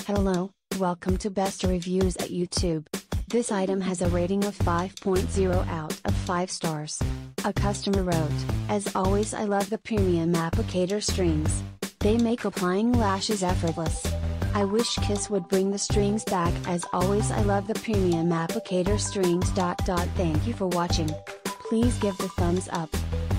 Hello, welcome to Best Reviews at YouTube. This item has a rating of 5.0 out of 5 stars. A customer wrote, "As always, I love the premium applicator strings. They make applying lashes effortless. I wish Kiss would bring the strings back. As always, I love the premium applicator strings. Thank you for watching. Please give the thumbs up."